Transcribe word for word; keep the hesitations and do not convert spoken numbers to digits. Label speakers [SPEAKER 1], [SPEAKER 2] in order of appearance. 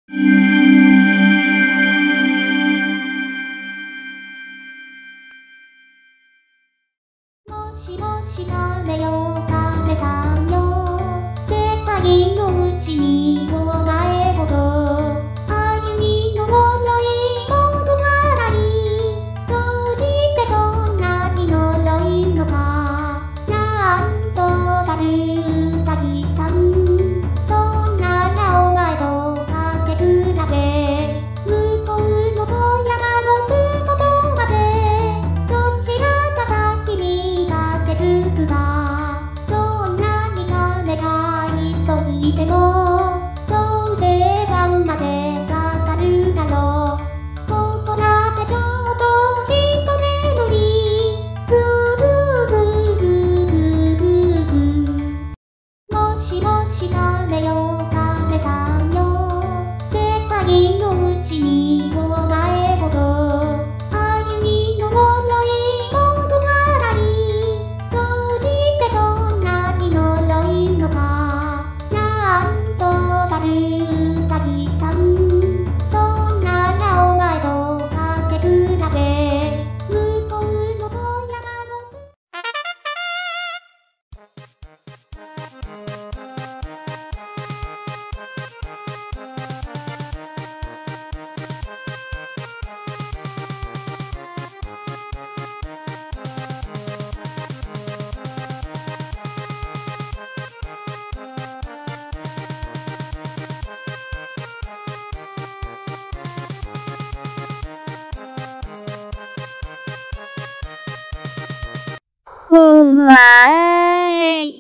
[SPEAKER 1] もしもし亀よ亀さんよ、世界のうちにお前ほど歩みの脆い物語、どうしてそんなに脆いのか。なんとさるうさぎさん、そんならお前とかけ比べ、向こうの小山のふもとまでどちらか先に駆けつくが、どんなに亀が急いでもどうせ晩までかかるだろう。ここらでちょっとひと眠り、ぐーぐーぐーぐーぐーぐー。もしもし亀よ亀さんよ、世界のうちにお前ほど歩みの脆い物語、どうしてそんなに脆いのか。なんとさるうさぎさん、そんならお前とかけ比べ、向こうの小山の
[SPEAKER 2] お前